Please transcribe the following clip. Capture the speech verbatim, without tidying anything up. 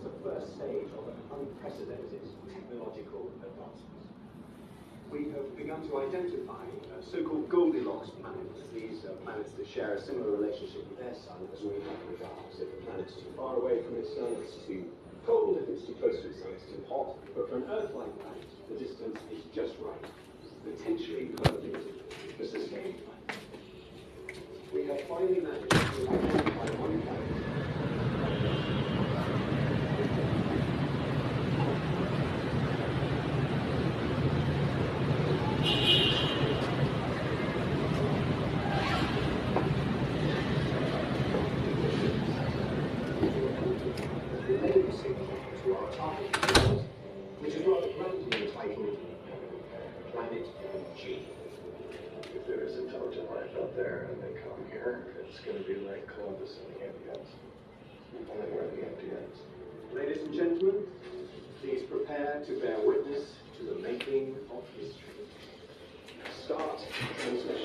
the first stage of an unprecedented technological advancement. We have begun to identify uh, so-called Goldilocks planets. These are planets that share a similar relationship with their sun as we have with ours. If the planet's too far away from its sun, it's too cold. If it's too close to its sun, it's too hot. But for an Earth-like planet, the distance is just right, potentially perfect for sustaining life. We have finally managed to identify one planet. To our target planet, which is rather grandly entitled Planet G. If there is intelligent life out there and they come here, it's going to be like Columbus and the Indians. Only we're the Indians. Ladies and gentlemen, please prepare to bear witness to the making of history. Start transmission.